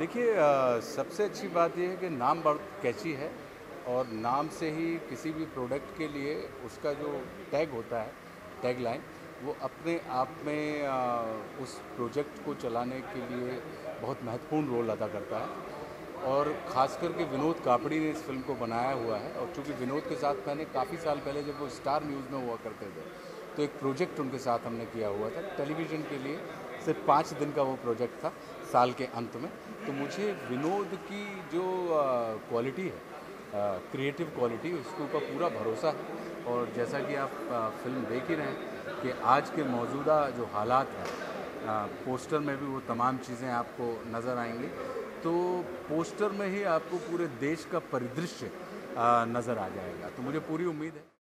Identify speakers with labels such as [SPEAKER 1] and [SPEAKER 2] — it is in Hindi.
[SPEAKER 1] देखिए सबसे अच्छी बात ये है कि नाम बहुत कैची है और नाम से ही किसी भी प्रोडक्ट के लिए उसका जो टैग होता है, टैग लाइन, वो अपने आप में उस प्रोजेक्ट को चलाने के लिए बहुत महत्वपूर्ण रोल अदा करता है। और ख़ास करके विनोद कापड़ी ने इस फिल्म को बनाया हुआ है। और चूँकि विनोद के साथ मैंने काफ़ी साल पहले, जब वो स्टार न्यूज़ में हुआ करते थे, तो एक प्रोजेक्ट उनके साथ हमने किया हुआ था टेलीविज़न के लिए। सिर्फ 5 दिन का वो प्रोजेक्ट था साल के अंत में। तो मुझे विनोद की जो क्वालिटी है, क्रिएटिव क्वालिटी, उसके ऊपर पूरा भरोसा है। और जैसा कि आप फिल्म देख ही रहे हैं कि आज के मौजूदा जो हालात हैं, पोस्टर में भी वो तमाम चीज़ें आपको नज़र आएंगी। तो पोस्टर में ही आपको पूरे देश का परिदृश्य नज़र आ जाएगा। तो मुझे पूरी उम्मीद है